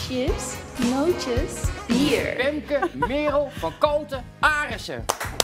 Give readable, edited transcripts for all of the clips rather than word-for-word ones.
chips, nootjes, bier. Femke Merel van Koten Arissen.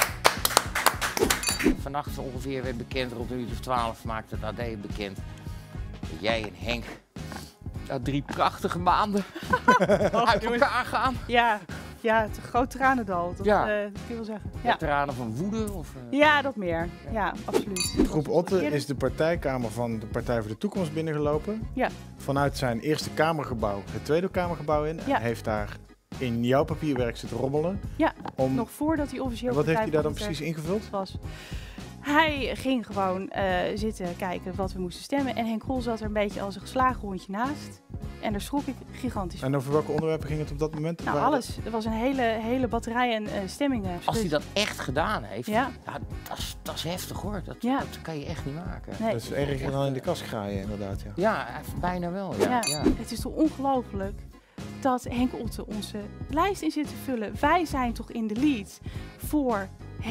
Vannacht ongeveer werd bekend, rond een uur of 12 maakte het AD bekend dat jij en Henk na 3 prachtige maanden uit elkaar gaan. Ja, het is een groot tranendal, dat kun je wel zeggen. Ja. Tranen van woede? Of, Ja, dat meer. Ja, absoluut. Groep Otte is de partijkamer van de Partij voor de Toekomst binnengelopen. Ja. Vanuit zijn eerste kamergebouw het tweede kamergebouw in. Ja. En heeft daar in jouw papierwerk zitten rommelen. Ja, nog voordat hij officieel En wat heeft hij daar dan partijvoorzitter precies ingevuld? was. Hij ging gewoon zitten kijken wat we moesten stemmen. En Henk Krol zat er een beetje als een geslagen hondje naast. En daar schrok ik gigantisch van. En over welke onderwerpen ging het op dat moment? Nou, alles. Er was een hele batterij en stemmingen. Als hij dat echt gedaan heeft, Ja. dat is heftig hoor. Dat kan je echt niet maken. Nee. Dat is erger dan in de kast graaien, inderdaad. Ja. Ja, bijna wel. Ja. Het is toch ongelooflijk dat Henk Otte onze lijst in zit te vullen. Wij zijn toch in de lead voor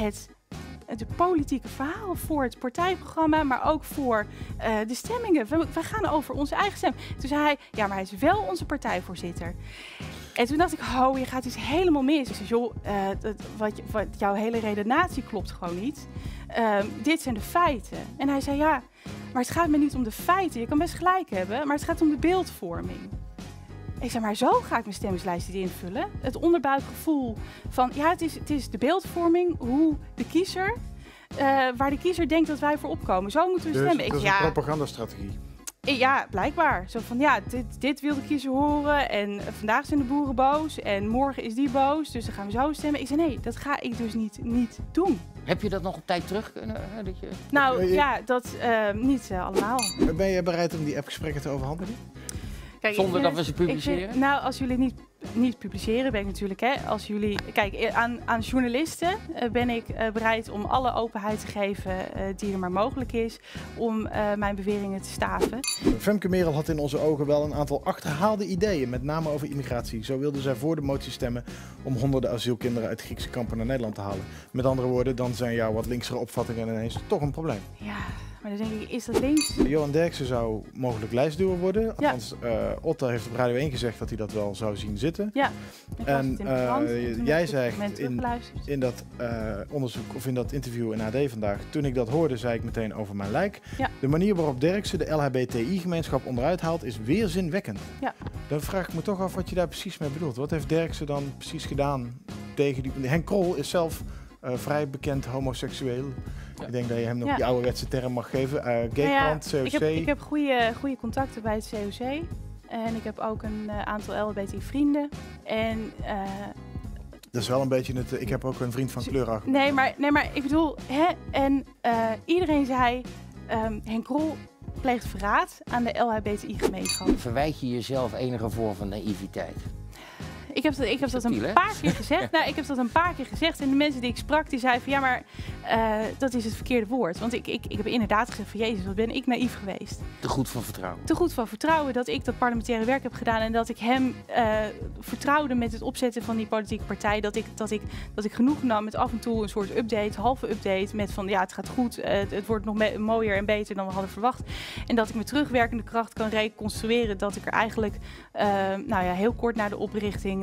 de politieke verhaal, voor het partijprogramma, maar ook voor de stemmingen. We gaan over onze eigen stem. Toen zei hij, ja, maar hij is wel onze partijvoorzitter. En toen dacht ik, je gaat iets helemaal mis. Ik zei, joh, wat jouw hele redenatie klopt gewoon niet. Dit zijn de feiten. En hij zei, ja, maar het gaat me niet om de feiten. Je kan best gelijk hebben, maar het gaat om de beeldvorming. Ik zei, maar zo ga ik mijn stemmingslijst niet invullen. Het onderbuikgevoel van, ja, het is de beeldvorming, hoe de kiezer, waar de kiezer denkt dat wij voor opkomen. Zo moeten we stemmen. Dat is een propagandastrategie. Ja, blijkbaar. Zo van, ja, dit wil de kiezer horen en vandaag zijn de boeren boos en morgen is die boos, dus dan gaan we zo stemmen. Ik zei, nee, dat ga ik dus niet doen. Heb je dat nog op tijd terug kunnen? Dat niet allemaal. Ben je bereid om die appgesprekken te overhandigen? Kijk, zonder dat we ze publiceren? Als jullie niet publiceren, ben ik natuurlijk, als jullie... Kijk, aan journalisten ben ik bereid om alle openheid te geven die er maar mogelijk is, om mijn beweringen te staven. Femke Merel had in onze ogen wel een aantal achterhaalde ideeën, met name over immigratie. Zo wilde zij voor de motie stemmen om honderden asielkinderen uit Griekse kampen naar Nederland te halen. Met andere woorden, dan zijn jouw wat linksere opvattingen ineens toch een probleem. Ja, maar dan denk ik, is dat links? Johan Derksen zou mogelijk lijstduwer worden. Althans, Otte heeft op Radio 1 gezegd dat hij dat wel zou zien zitten. Ja. En jij zegt in dat onderzoek of in dat interview in AD vandaag, toen ik dat hoorde, zei ik meteen over mijn lijk. Ja. De manier waarop Derksen de LHBTI-gemeenschap onderuit haalt is weerzinwekkend. Ja. Dan vraag ik me toch af wat je daar precies mee bedoelt. Wat heeft Derksen dan precies gedaan tegen die... Henk Krol is zelf vrij bekend homoseksueel. Ja. Ik denk dat je hem nog die ouderwetse term mag geven. Gaykrant, COC. Ik heb goede contacten bij het COC. En ik heb ook een aantal LHBTI-vrienden. En dat is wel een beetje het... Ik heb ook een vriend van kleur achter. Nee, maar ik bedoel... iedereen zei... Henk Krol pleegt verraad aan de LHBTI-gemeenschap. Verwijt je jezelf enige vorm van naïviteit? Ik heb dat een paar keer gezegd. Nou, ik heb dat een paar keer gezegd. En de mensen die ik sprak, die zeiden van ja, maar dat is het verkeerde woord. Want ik heb inderdaad gezegd van Jezus, wat ben ik naïef geweest. Te goed van vertrouwen. Te goed van vertrouwen dat ik dat parlementaire werk heb gedaan. En dat ik hem vertrouwde met het opzetten van die politieke partij. Dat ik genoeg nam met af en toe een soort update, halve update. Met van ja, het gaat goed. Het wordt nog mooier en beter dan we hadden verwacht. En dat ik met terugwerkende kracht kan reconstrueren dat ik er eigenlijk heel kort na de oprichting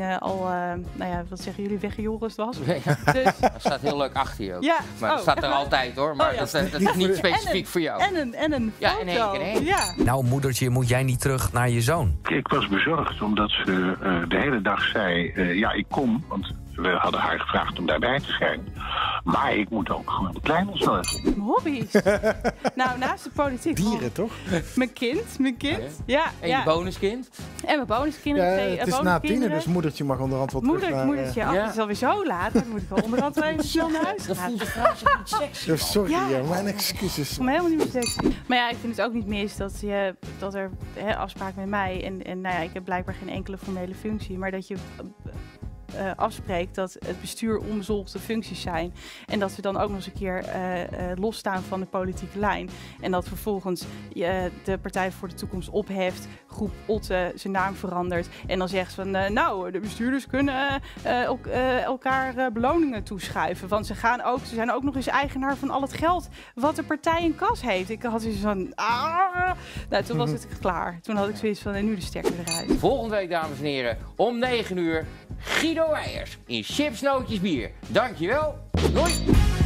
wat zeggen jullie, weggejoris was. Ja. Dus... Dat staat heel leuk achter je ook. Ja. Maar dat staat er altijd hoor, maar dat is niet specifiek voor jou. En een foto. Ja. Nou moedertje, moet jij niet terug naar je zoon? Ik was bezorgd omdat ze de hele dag zei, ik kom, want we hadden haar gevraagd om daarbij te zijn. Maar ik moet ook voor de kleine zorgen. Mijn hobby's. Nou, naast de politiek. Dieren, toch? Mijn kind. Ja. En je bonuskind? En mijn bonuskinderen. Ja, het is na 10, dus moedertje mag onderhand wel terug naar... Moedertje, het is alweer zo laat. Dan moet ik wel onderhand wel even snel naar huis gaan. Dat voelt de vrouw zich niet sexy. Sorry, mijn excuses. Ik voel me helemaal niet meer sexy. Maar ja, ik vind het ook niet mis dat er afspraken met mij... En ik heb blijkbaar geen enkele formele functie, maar dat je... afspreekt dat het bestuur onbezoldigde functies zijn. En dat we dan ook nog eens een keer losstaan van de politieke lijn. En dat vervolgens de Partij voor de Toekomst opheft, groep Otte zijn naam verandert. En dan zegt van, nou, de bestuurders kunnen elkaar beloningen toeschuiven. Want ze zijn ook nog eens eigenaar van al het geld wat de partij in kas heeft. Ik had zoiets van, nou, toen was het klaar. Toen had ik zoiets van, nu de stekker eruit. Volgende week, dames en heren, om 9 uur, Guido Weijers in Chips, Nootjes, Bier. Dankjewel. Doei.